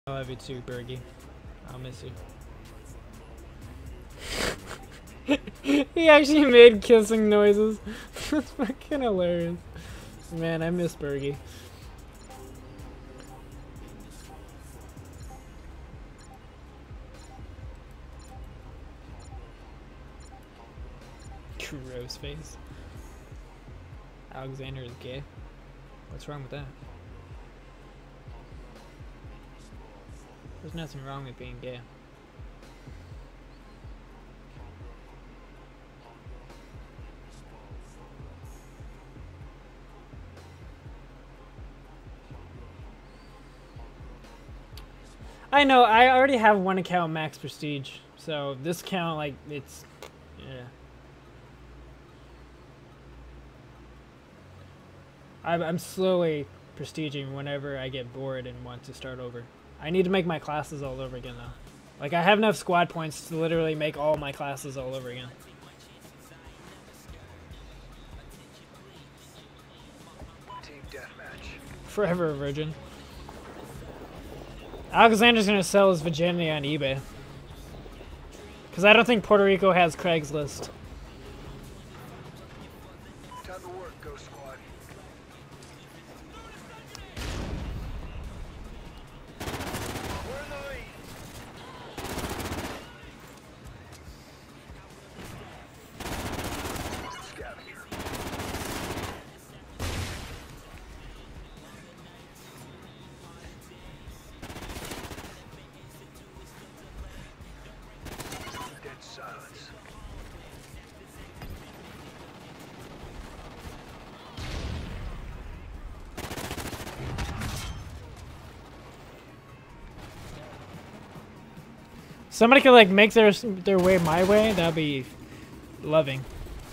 I love you too, Bergie. I'll miss you. He actually made kissing noises. That's fucking hilarious. Man, I miss Bergie. Gross face. Alexander is gay. What's wrong with that? There's nothing wrong with being gay. I know, I already have one account max prestige, so this account, like, it's, yeah. I'm slowly prestiging whenever I get bored and want to start over. I need to make my classes all over again, though. Like, I have enough squad points to literally make all my classes all over again. Team deathmatch. Forever a virgin. Alexander's gonna sell his virginity on eBay. Because I don't think Puerto Rico has Craigslist. Time to work, Ghost Squad. We're in the lead. Scavenger. Dead silence. Somebody could like make their way my way, that'd be loving.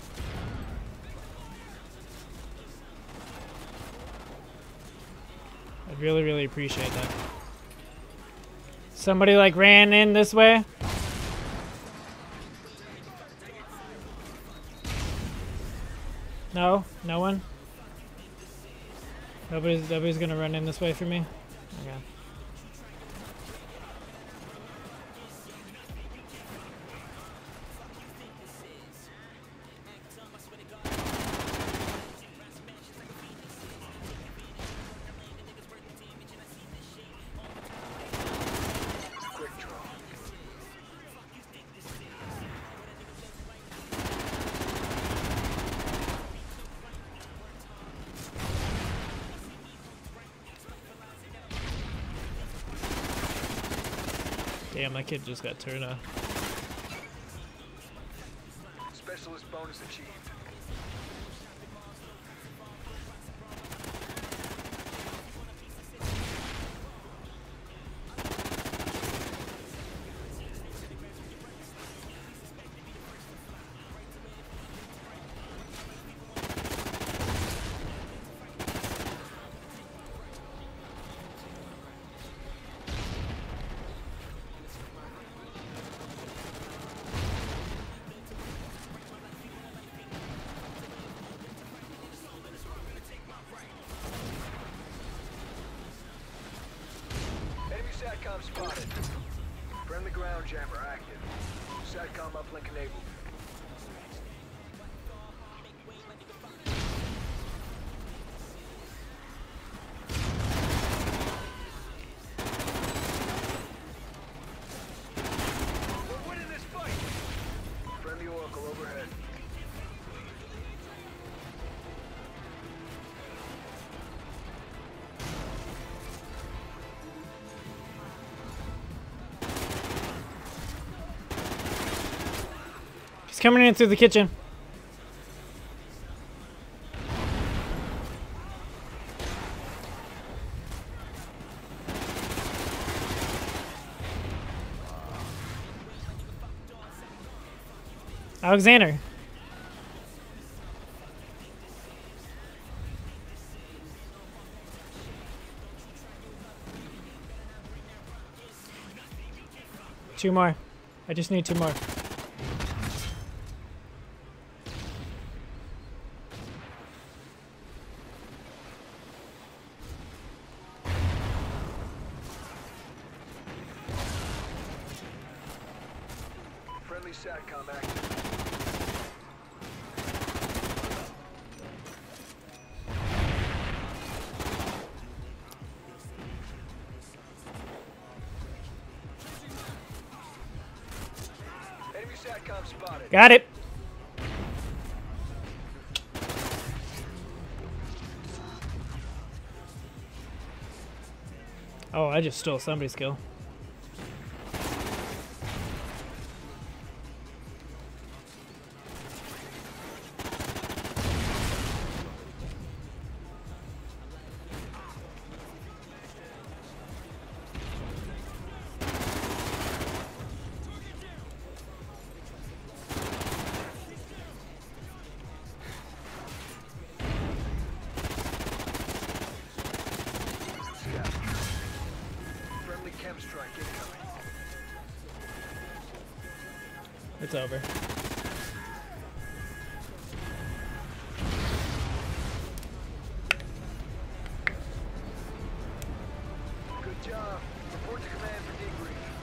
I'd really, really appreciate that. Somebody like ran in this way. No? No one? Nobody's gonna run in this way for me? Okay. Quick draw. Damn, that kid just got turned off. Specialist bonus achieved. Enemy SATCOM spotted. Friendly ground jammer active. SATCOM uplink enabled. We're winning this fight. Friendly Oracle overhead. He's coming in through the kitchen. Alexander. Two more. I just need two more. Friendly SATCOM active. Enemy SATCOM spotted. Got it. Oh, I just stole somebody's kill. Friendly chem strike incoming. It's over. Good job. Report to command for debrief.